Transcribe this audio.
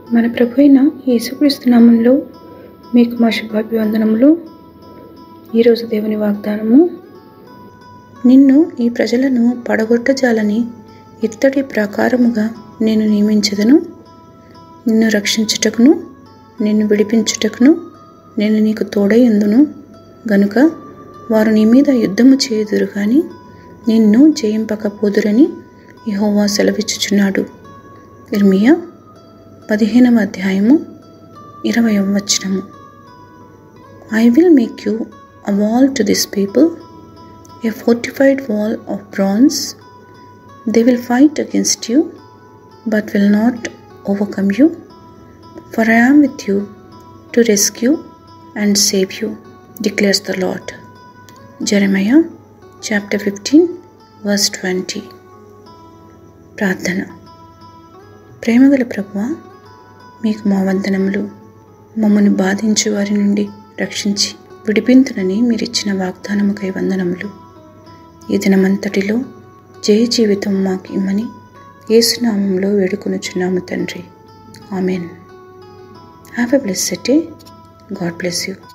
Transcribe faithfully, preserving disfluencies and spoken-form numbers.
మన ప్రభు అయిన యేసుక్రీస్తు నామములో మీకు మా శుభాభివందనములు. ఈరోజు దేవుని వాగ్దానము, నిన్ను ఈ ప్రజలను పడగొట్టజాలని ఇత్తడి ప్రకారముగా నేను నియమించదను. నిన్ను రక్షించుటకును నిన్ను విడిపించుటకును నేను నీకు తోడైయుందును. గనుక వారు నీ మీద యుద్ధము చేయుదురు గాని నిన్ను జయింపకపోదురని యెహోవా సెలవిచ్చుచున్నాడు. ఇర్మియా పదిహేనవ అధ్యాయము ఇరవైవ వచనము. I will make you a wall to this people, a fortified wall of bronze. They will fight against you, but will not overcome you, for I am with you to rescue and save you, declares the Lord. Jeremiah chapter fifteen verse twenty. ప్రార్థన. ప్రేమగల ప్రభువా, మీకు మా వందనములు. మమ్మను బాధించు వారి నుండి రక్షించి విడిపింతునని మీరిచ్చిన వాగ్దానముకై వందనములు. ఈ దినమంతటిలో జయ జీవితం మాకు ఇమ్మని యేసునామంలో వేడుకొనుచున్నాము తండ్రి. Amen. Have a blessed day. God bless you.